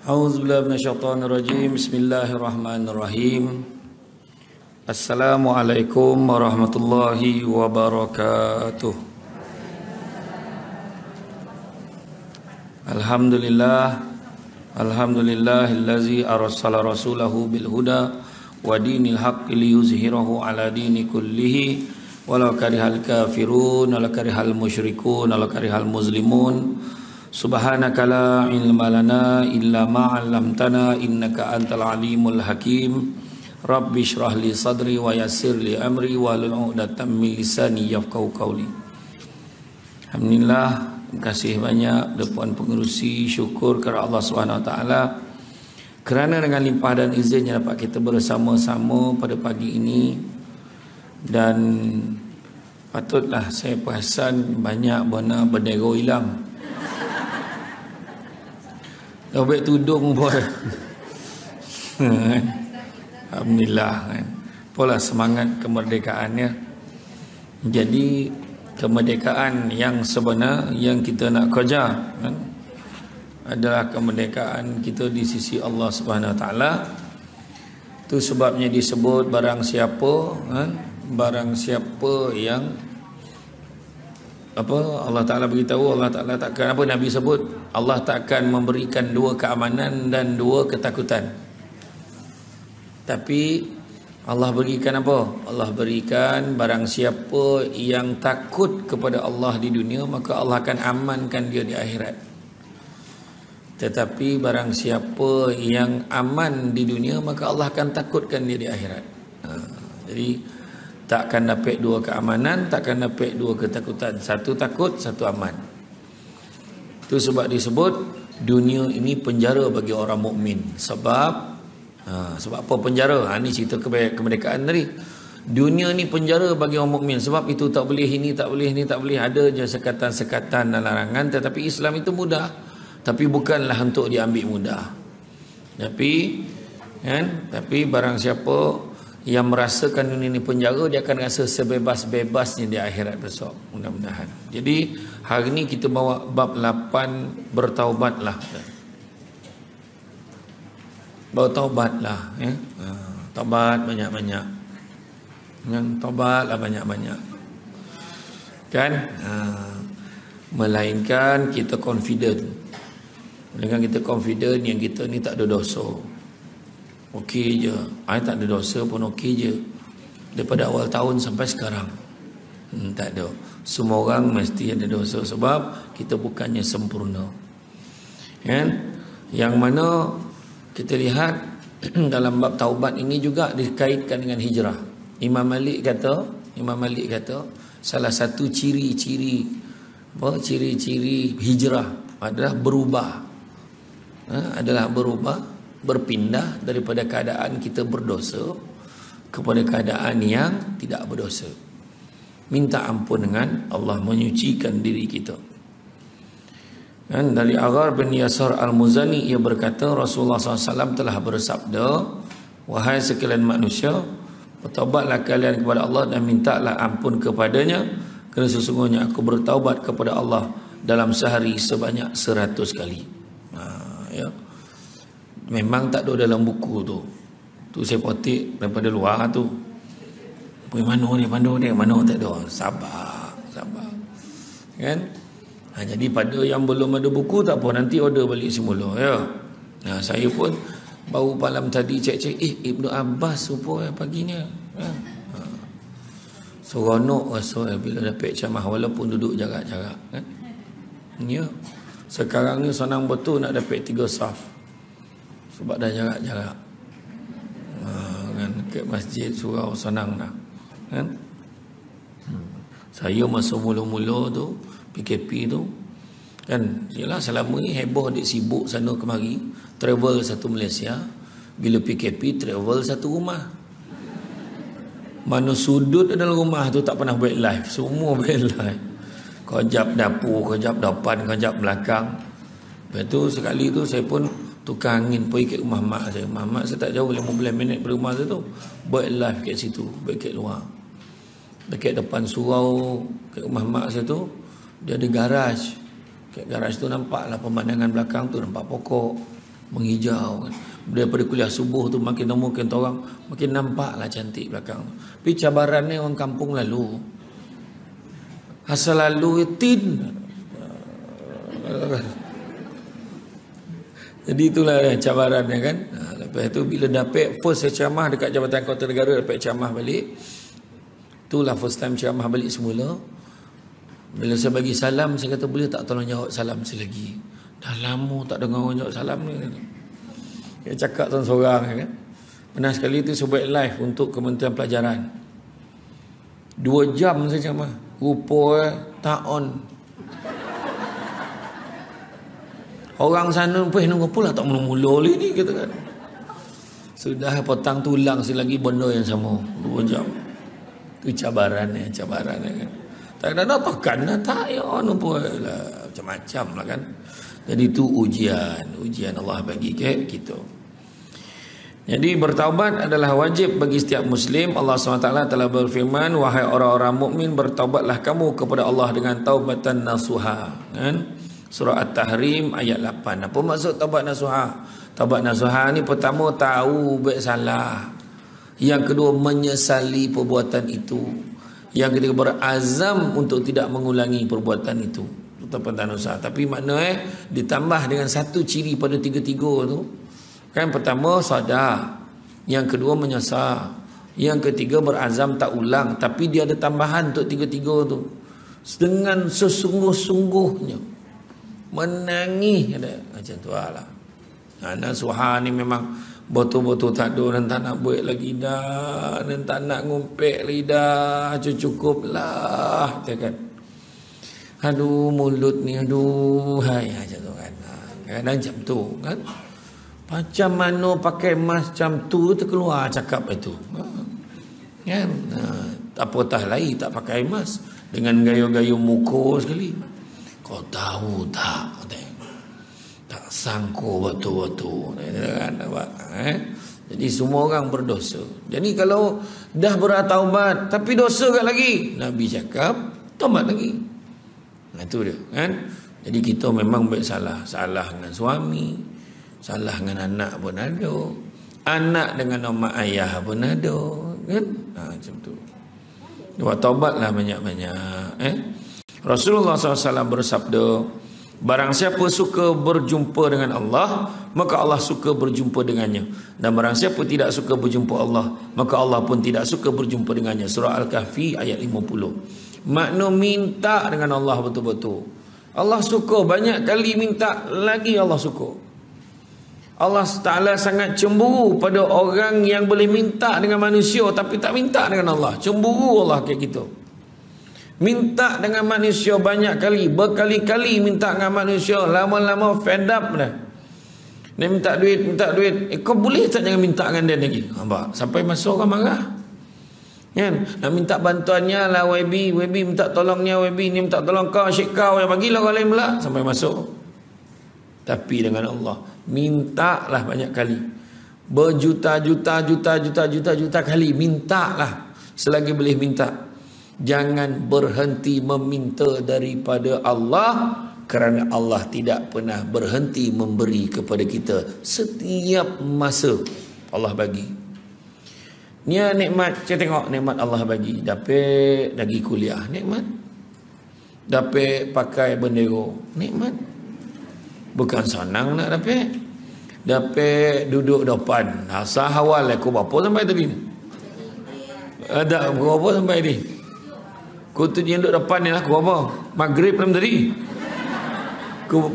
A'udzubillahi minasyaitonirrajim. Bismillahirrahmanirrahim. Assalamualaikum warahmatullahi wabarakatuh. Alhamdulillahillazi arsala rasulahu bil huda wa dinil haqqi liyuzhirahu ala dini kullihi walau karihal kafirun walau karihal musyrikun walau karihal muslimun. Subhanaka la ilma lana illa ma 'allamtana innaka antal alimul hakim. Rabbi shrah li sadri wa yassir li amri wahlul 'uqdatam min lisani yafqahu qawli. Alhamdulillah, terima kasih banyak Puan Pengerusi, syukur kepada Allah SWT kerana dengan limpah dan izinnya dapat kita bersama-sama pada pagi ini. Dan patutlah saya perasan banyak bona bendera hilang. Dobek tudung pun. Alhamdulillah kan. Pola semangat kemerdekaannya. Jadi kemerdekaan yang sebenar yang kita nak kejar kan, adalah kemerdekaan kita di sisi Allah Subhanahu Wa Taala. Itu sebabnya disebut barang siapa kan, barang siapa yang Allah Ta'ala beritahu, Allah Ta'ala takkan Nabi sebut, Allah takkan memberikan dua keamanan dan dua ketakutan. Tapi Allah berikan apa? Allah berikan barang siapa yang takut kepada Allah di dunia, maka Allah akan amankan dia di akhirat. Tetapi barang siapa yang aman di dunia, maka Allah akan takutkan dia di akhirat. Jadi takkan dapat dua keamanan, takkan dapat dua ketakutan. Satu takut, satu aman. Itu sebab disebut dunia ini penjara bagi orang mukmin. Sebab apa penjara? Ini cerita kemerdekaan tadi. Dunia ni penjara bagi orang mukmin. Sebab itu tak boleh, ini tak boleh, ini tak boleh. Ada je sekatan-sekatan dan larangan. Tetapi Islam itu mudah. Tapi bukanlah untuk diambil mudah. Tapi barang siapa yang merasakan dunia ini penjara, dia akan rasa sebebas-bebasnya di akhirat besok, mudah-mudahan. Jadi hari ini kita bawa bab 8, bertaubatlah. Bertaubatlah ya. Taubat banyak-banyak. Taubatlah banyak-banyak. Kan? Melainkan kita confident. Melainkan kita confident yang kita ni tak ada dosa. Okey je, tak ada dosa pun okey je. Daripada awal tahun sampai sekarang tak ada. Semua orang mesti ada dosa sebab kita bukannya sempurna kan? Yang mana kita lihat dalam bab taubat ini juga dikaitkan dengan hijrah. Imam Malik kata salah satu ciri-ciri hijrah adalah berubah, berpindah daripada keadaan kita berdosa kepada keadaan yang tidak berdosa. Minta ampun dengan Allah, menyucikan diri kita. Dan dari Aghar bin Yasar Al-Muzani, ia berkata Rasulullah SAW telah bersabda, wahai sekalian manusia, bertaubatlah kalian kepada Allah dan mintalah ampun kepadanya, kerana sesungguhnya aku bertaubat kepada Allah dalam sehari sebanyak 100 kali. Ya. Memang tak ada dalam buku tu. Tu saya potik daripada luar tu. Mana tak ada. Sabar. Kan? Jadi pada yang belum ada buku tak apa, nanti order balik semula ya. Saya pun baru malam tadi cek Ibnu Abbas supaya paginya. Ya. Seronok rasa bila dapat ceramah walaupun duduk jarak-jarak kan. Ya. Sekarang ni senang betul nak dapat 3 saf. Sebab dah jarak-jarak kan, ke masjid surau senang dah kan. Saya masa mula-mula tu PKP tu kan, yalah selama ni heboh dek sibuk sana kemari, travel satu Malaysia. Bila PKP travel satu rumah. Mana sudut dalam rumah tu tak pernah buat live, semua buat live. Kejap dapur, kejap depan, kejap belakang. Lepas tu sekali tu saya pun tukar angin pergi ke rumah mak saya. Mak saya tak jauh 15 minit dari rumah saya tu. Buat live kat situ, buat kat luar. Dekat depan surau kat rumah mak saya tu, dia ada garaj. Kat garaj tu nampaklah pemandangan belakang tu, nampak pokok. menghijau kan. Daripada kuliah subuh tu makin lama makin orang makin nampaklah cantik belakang. Tapi cabarannya orang kampung lalu. Asal lalu tin. Jadi itulah cabarannya kan. Lepas tu bila dapat first ceramah dekat Jabatan Kota Negara, dapat ceramah balik. Itulah first time ceramah balik semula. Bila saya bagi salam, saya kata boleh tak tolong jawab salam saya lagi. Dah lama tak dengar orang jawab salam ni. Dia cakap seorang-seorang kan. Pernah sekali tu saya buat live untuk Kementerian Pelajaran. 2 jam saya ceramah. Rupa tak on. Orang sana pun nunggu pula tak mula-mula ni kata kan. Sudah potong tulang selagi benda yang sama 2 jam. Itu cabarannya kan. Tak ada nak tekan tak ya pun lah macam-macam lah kan. Jadi itu ujian Allah bagi kita. Jadi bertaubat adalah wajib bagi setiap muslim. Allah SWT telah berfirman, wahai orang-orang mukmin, bertaubatlah kamu kepada Allah dengan taubatan nasuha. Kan? Surah At-Tahrim ayat 8. Apa maksud taubat nasuha? Taubat nasuha ni pertama tahu buat salah. Yang kedua menyesali perbuatan itu. Yang ketiga berazam untuk tidak mengulangi perbuatan itu. Taubat nasuha. Tapi makna ditambah dengan satu ciri pada tiga-tiga tu. Kan pertama sadar, yang kedua menyesal, yang ketiga berazam tak ulang. Tapi dia ada tambahan untuk tiga-tiga tu. Dengan sesungguh-sungguhnya menangis ada macam tu lah. Nasuha ni memang betul-betul tak ada dan tak nak buat lagi dah, dan tak nak ngumpet lagi dah, cukup lah kan. Aduh mulut ni, aduh hai macam tu kan. Kadang macam tu kan. Macam mana pakai macam tu terkeluar cakap itu. Kan? Apatah lagi tak pakai emas dengan gaya-gaya muka sekali. Kau tahu tak? Tak sangka betul-betul. Kan? Jadi semua orang berdosa. Jadi kalau dah bertaubat tapi dosa kat lagi, Nabi cakap taubat lagi. Itu dia kan. Jadi kita memang buat salah dengan suami, salah dengan anak pun ada, anak dengan mak ayah pun ada kan. Macam tu. Buat taubatlah banyak-banyak. Rasulullah SAW bersabda, barang siapa suka berjumpa dengan Allah, maka Allah suka berjumpa dengannya. Dan barang siapa tidak suka berjumpa Allah, maka Allah pun tidak suka berjumpa dengannya. Surah Al-Kahfi ayat 50. Makna minta dengan Allah betul-betul. Allah suka, banyak kali minta lagi Allah suka. Allah Ta'ala sangat cemburu pada orang yang boleh minta dengan manusia tapi tak minta dengan Allah. Cemburu Allah kayak gitu. Minta dengan manusia banyak kali, berkali-kali minta dengan manusia, lama-lama fed up dah. Dia minta duit. Kau boleh tak jangan minta dengan dia lagi? Nampak? Sampai masa orang marah. Kan? Nak minta bantuannya lah YB minta tolongnya, YB ni minta tolong kau, asyik kau yang bagilah orang lain pula. Sampai masuk. Tapi dengan Allah, mintalah banyak kali. Berjuta-juta kali mintalah selagi boleh minta. Jangan berhenti meminta daripada Allah, kerana Allah tidak pernah berhenti memberi kepada kita setiap masa. Allah bagi. Ni nikmat, saya tengok nikmat Allah bagi. Dapat lagi kuliah, nikmat. Dapat pakai bendera, nikmat. Bukan senang nak dapat. Dapat duduk depan. Asal awal aku berapa sampai tadi ni? Ada berapa sampai ni? Aku tu yang duduk depan ni lah. Aku apa? Maghrib belum tadi. Aku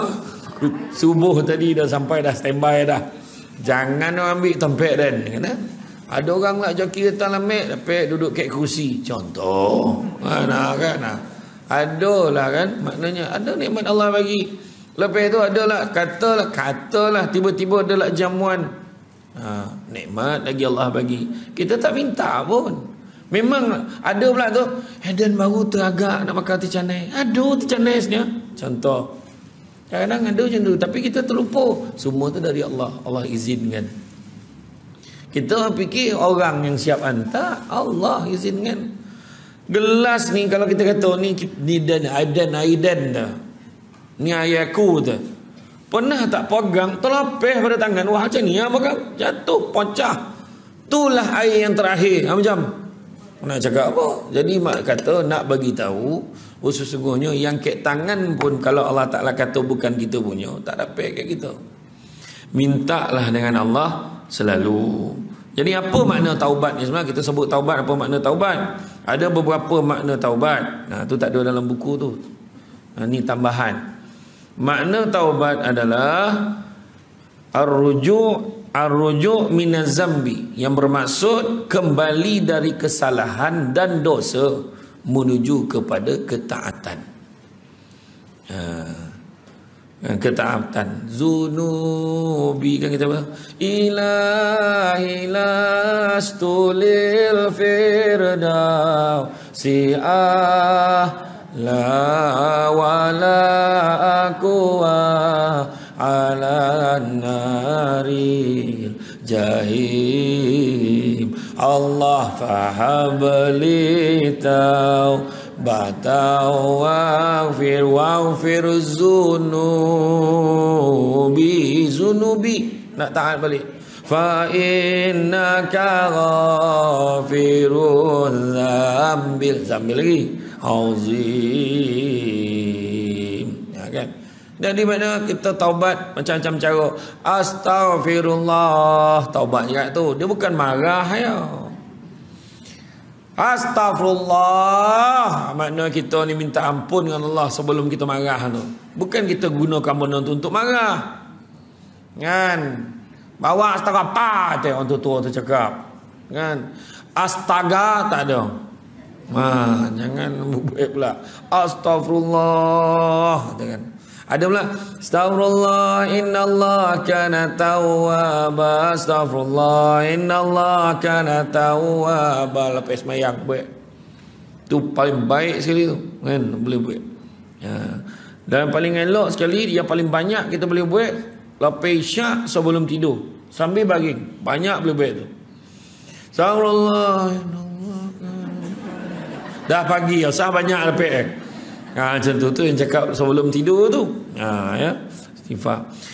subuh tadi dah sampai, dah standby dah. Jangan orang ambil tempat dan kena. Ada orang nak joki datang lamik dapat duduk kat kursi. Contoh. Mana kan? Ada lah kan? Maknanya ada nikmat Allah bagi. Lepas tu adalah katalah tiba-tiba adalah jamuan. Nikmat lagi Allah bagi. Kita tak minta pun. Memang ada pula tu, dan baru teragak nak makan roti canai. Ada roti canai sebenarnya. Contoh. Kadang-kadang ada macam tu. Tapi kita terlupa. Semua tu dari Allah. Allah izinkan. Kita fikir orang yang siap hantar, Allah izinkan. Gelas ni kalau kita kata ni dan aidan dah. Ni ayahku tu. Pernah tak pegang, terlepeh pada tangan. Wah, macam ni pegang, jatuh, pecah. Itulah air yang terakhir. Macam nak cakap apa? Jadi mak kata nak bagi tahu, sesungguhnya yang kek tangan pun kalau Allah Ta'ala kata bukan kita punya, tak dapat kat kita. Mintalah dengan Allah selalu. Jadi apa makna taubat ni? Sebenarnya kita sebut taubat, apa makna taubat? Ada beberapa makna taubat. Nah, tu tak ada dalam buku tu. Ni tambahan. Makna taubat adalah ar-ruju' minaz zambi, yang bermaksud kembali dari kesalahan dan dosa menuju kepada ketaatan. Ketaatan. Zunubi kan kita apa? Ilahi lastulil firdaus la wala aqwa ala naril jahim. Allah fahabli taubatan waghfir zunubi. Nak tahan balik. Fa innaka ghafirul zambil lagi azim. Ya kan? Dan di mana kita taubat macam-macam cara. Astaghfirullah, taubat juga tu. Dia bukan marah ya. Astaghfirullah, makna kita ni minta ampun dengan Allah sebelum kita marah tu. Bukan kita gunakan benda tu untuk marah. Kan? Bawa astaga apa tu orang tua tu cakap. Kan? Astaga tak ada. Jangan buat pula. Astaghfirullah, kan? Ada pula astaghfirullah innallaha kana tawwaba, astaghfirullah innallaha kana tawwaba. Lepas sembahyang buat. Tu paling baik sekali tu, kan? Boleh buat. Ya. Dan paling elok sekali, yang paling banyak kita boleh buat lepas isyak sebelum tidur sambil baring. Banyak boleh buat tu. Astaghfirullah dah pagi, asal banyak lepas. Macam tu yang cakap sebelum tidur tu. Ya, istighfar.